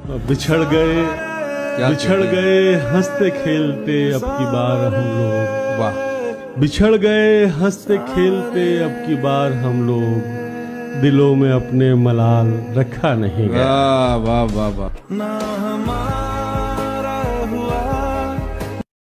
बिछड़ गए हंसते खेलते अब की बार हम लोग। वाह। बिछड़ गए हंसते खेलते अब की बार हम लोग, दिलों में अपने मलाल रखा नहीं गया। वाह वाह वाह वाह।